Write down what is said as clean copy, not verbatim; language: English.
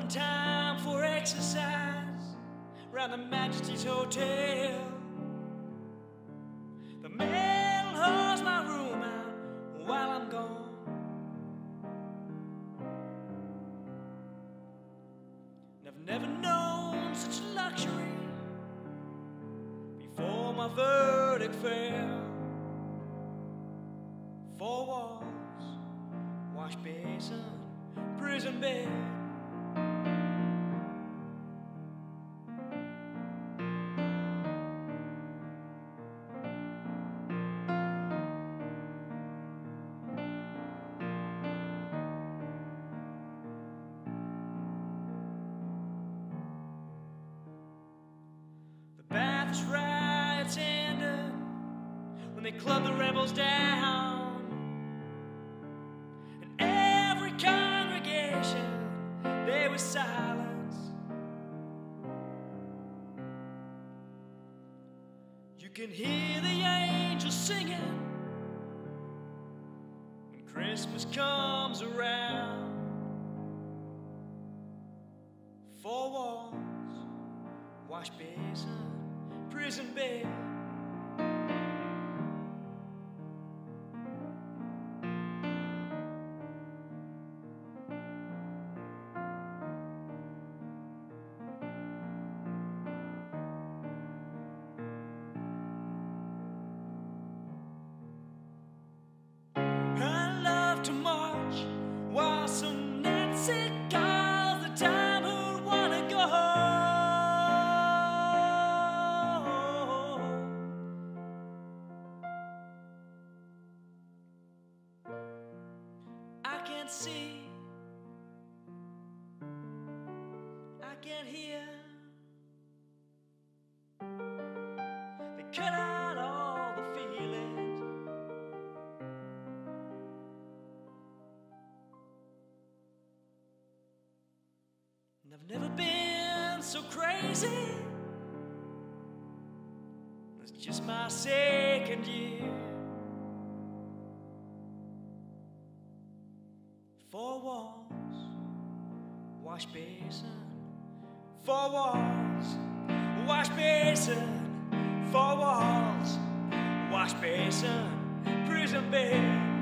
no time for exercise round the Majesty's Hotel. The mail hauls my room out while I'm gone. And I've never known such luxury before my verdict fell. 4 walls, wash basin, prison bed. The Baptist riots ended when they clubbed the rebels down. There was silence. You can hear the angels singing when Christmas comes around. 4 walls, wash basin, prison bed. To march while some Nazi calls the time who'd wanna go home. I can't see, I can't hear. They cut out all the feelings. And I've never been so crazy. It's just my 2nd year. 4 walls, wash basin. 4 walls, wash basin. 4 walls, wash basin, prison bed.